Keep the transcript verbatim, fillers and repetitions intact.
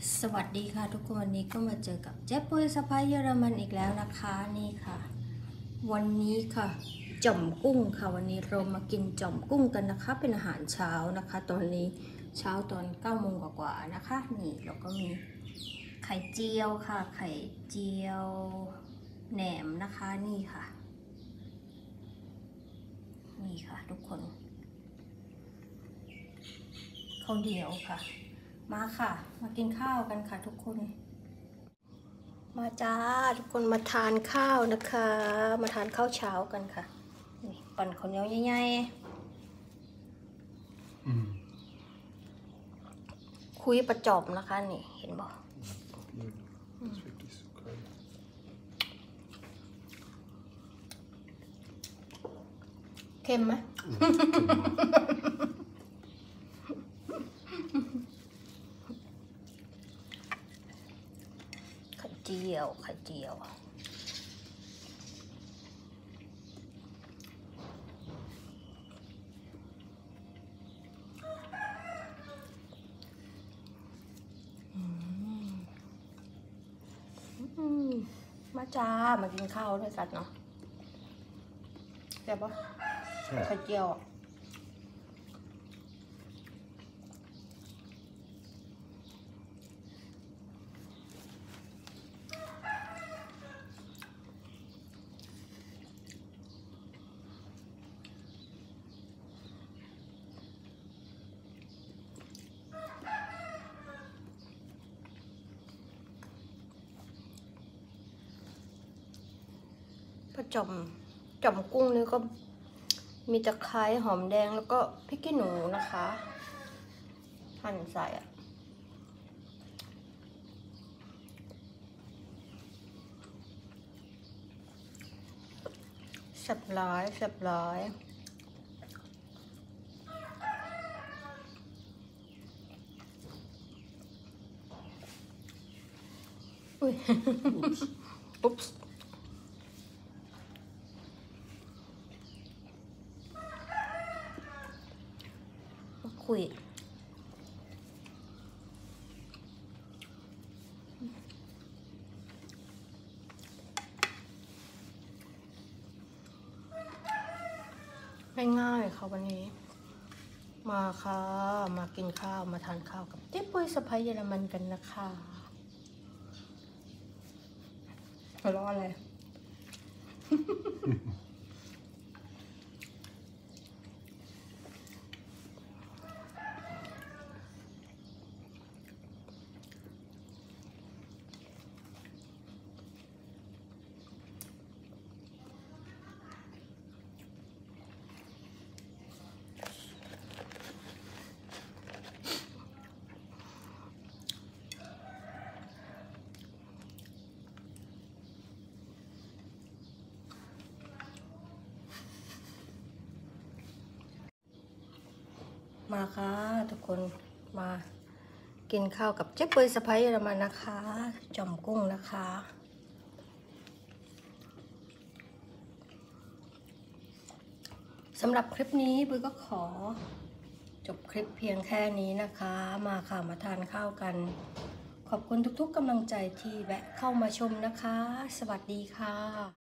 สวัสดีค่ะทุกคนวันนี้ก็มาเจอกับเจ๊ปุ้ยสะพ้ายเยอรมันอีกแล้วนะคะนี่ค่ะวันนี้ค่ะจ่อมกุ้งค่ะวันนี้เรามากินจ่อมกุ้งกันนะคะเป็นอาหารเช้านะคะตอนนี้เช้าตอนเก้าโมงกว่าๆนะคะนี่แล้วก็มีไข่เจียวค่ะไข่เจียวแหนมนะคะนี่ค่ะนี่ค่ะทุกคนข้าวเหนียวค่ะมาค่ะมากินข้าวกันค่ะทุกคนมาจ้าทุกคนมาทานข้าวนะคะมาทานข้าวเช้ากันค่ะนี่ปั่นข้าวเหนียวใหญ่ๆคุยประจอบนะคะนี่เห็นบ่เค็มไหมไข่เจียวไข่เจียวมาจ้ามากินข้าวด้วยกันเนาะแซ่บปะไข่เจียวปลาจ่อมจ่อมกุ้งนี่ก็มีตะไคร้หอมแดงแล้วก็พริกขี้หนูนะคะหั่นใส่อะสับร้อยสับร้อยอุ้ย อุ๊บคุยง่ายๆค่ะวันนี้มาค่ะมากินข้าวมาทานข้าวกับเจ๊ปุ้ยสะพ้ายเยอรมันกันนะคะรออะไรมาค่ะทุกคนมากินข้าวกับเจ๊ปุ้ยสะพ้ายเยอรมันนะคะจ่อมกุ้งนะคะสำหรับคลิปนี้ปุ้ยก็ขอจบคลิปเพียงแค่นี้นะคะมาค่ะมาทานข้าวกันขอบคุณทุกๆกำลังใจที่แวะเข้ามาชมนะคะสวัสดีค่ะ